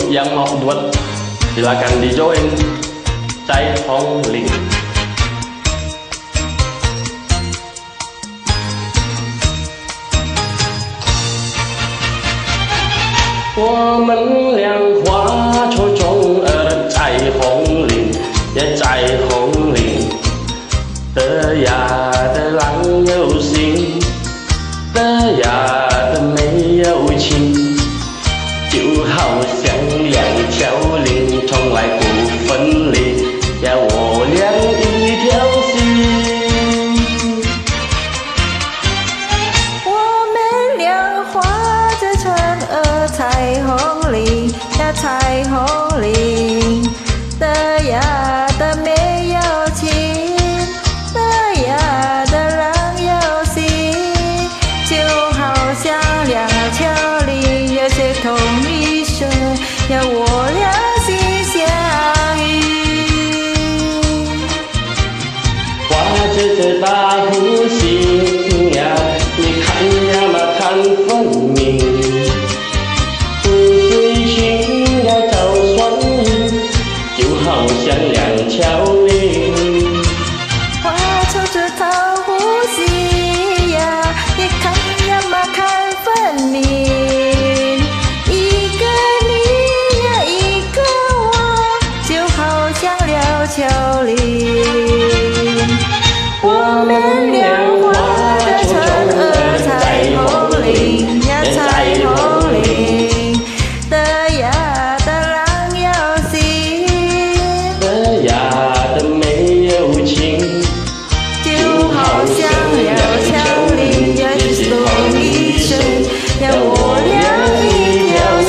yang mau buat silakan di join Cai Hong Ling. 我们俩化作中儿在红林，也在红林。得呀的郎有心，得呀的没有情，就好像两条lin从来不分离，呀我俩一条心。 我们俩画着船儿彩虹林呀彩虹林，得呀的没有情，得呀的郎有心，就好像两条林有些同一生，呀我俩心相遇。 画着这大湖心呀，你看呀嘛看分明，湖水情呀找双影，就好像两条林。 画出这桃湖心呀，你看呀嘛看分明，一个你呀一个我，就好像两条林。我们俩画着船儿彩虹林呀彩虹林，得呀的郎有心， 得呀的没有情， 就好像两条林呀是同一生，呀我俩一条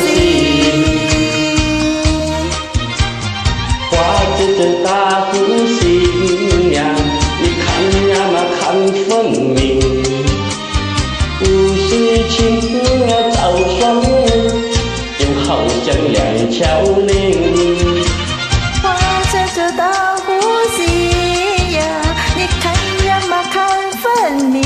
心。 画着这大湖心呀，你看呀嘛看分明，湖水情呀找双影，就好像两条林。 画着这大湖心呀，你看呀嘛看分明，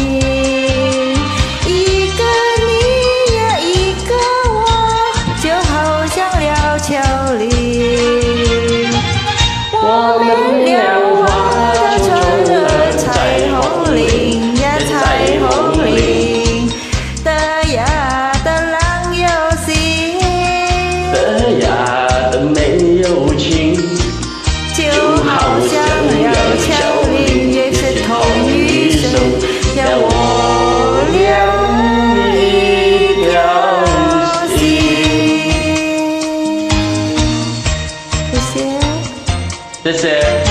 一个你呀一个我，就好像两条林。我们俩画着船儿彩虹林呀彩虹林，得呀的郎有心， 得呀的没有情， 就好像两条林也是同一生，呀我俩一条心。谢谢。 谢谢。